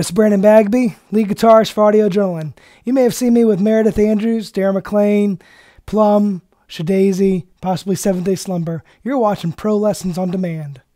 This is Brandon Bagby, lead guitarist for Audio Journaling. You may have seen me with Meredith Andrews, Dara Maclean, Plumb, SHeDaisy, possibly Seventh Day Slumber. You're watching Pro Lessons on Demand.